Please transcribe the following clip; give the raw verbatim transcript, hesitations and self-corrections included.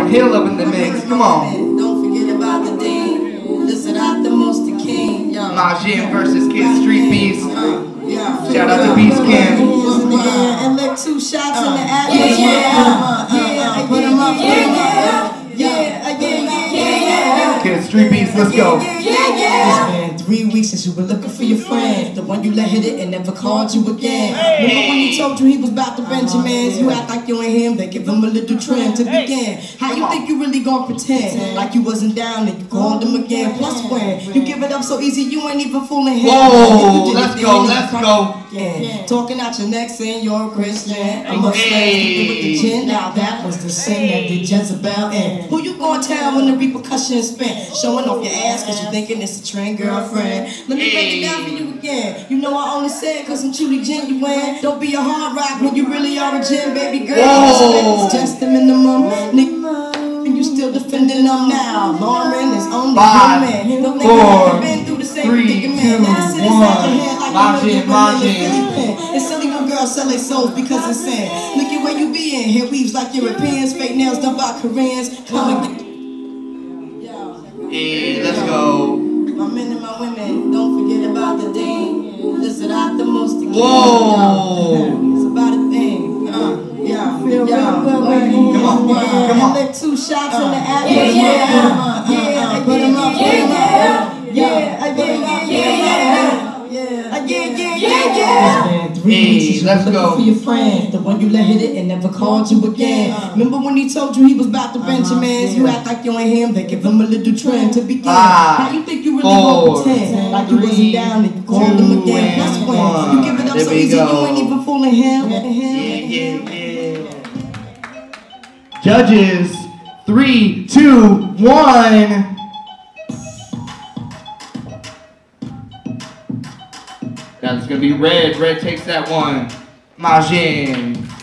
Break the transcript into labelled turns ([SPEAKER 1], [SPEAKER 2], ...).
[SPEAKER 1] Lauren Hill up in the mix. Come on.
[SPEAKER 2] Don't forget about the dean. Listen out the most the king.
[SPEAKER 1] Majin versus Kid Street Beast.
[SPEAKER 2] Yeah.
[SPEAKER 1] Shout out to Beast Camp.
[SPEAKER 2] And let two shots in the atmosphere. Yeah, yeah, put them up, put them up. Yeah, yeah, yeah, yeah.
[SPEAKER 1] Kid Street Beast, let's go.
[SPEAKER 2] Three weeks since you were looking for your friend, the one you let hit it and never called you again. Remember when he told you he was about to Benjamins? You act like you ain't him, they give him a little trim to begin. How you think you really gonna pretend like you wasn't down and you called him again? Plus when you give it up so easy, you ain't even fooling him.
[SPEAKER 1] Whoa, let's go, let's go.
[SPEAKER 2] Yeah. Talking out your neck saying you're a Christian. I'm a slave with the chin. Now that was the sin that did Jezebel in. Who you gonna tell when the repercussions spin? Showing off your ass cause you thinking it's a trend girlfriend. Let me break it down for you again. You know I only said cause I'm truly genuine. Don't be a hard rock when you really are a gem, baby girl. It's just the minimum. Nigga, and you still defending them now. Lauren is on the human. Don't think I've been through the same predicament. Now sit inside your head like you know you're It's silly when girls sell their souls because it's sin. Look at where you be in. Hair weaves like Europeans. Fake nails done by Koreans. Come and get.
[SPEAKER 1] Hey, let's go.
[SPEAKER 2] My men and my women, don't forget about the dean. Listen out the most again.
[SPEAKER 1] Whoa.
[SPEAKER 2] It's about a thing. Uh, yeah, feel yeah. Good,
[SPEAKER 1] come on, come on.
[SPEAKER 2] Let two shots uh, in the atmosphere. Yeah, yeah, yeah. yeah. Put them up, put them up. Yeah, yeah, yeah, yeah. Yeah, yeah, yeah, yeah.
[SPEAKER 1] Hey, let's go.
[SPEAKER 2] For your friend, the one you let hit it and never called you again. Remember when he told you he was about to Benjamins? You act like you ain't him, they give him a little trim to begin. How you think you really gonna pretend like you wasn't down and you called him again? Plus when you give it up so easy, you ain't even fooling him.
[SPEAKER 1] Yeah, yeah, yeah. Judges, three, two, one. That's gonna be red. Red takes that one. Majin.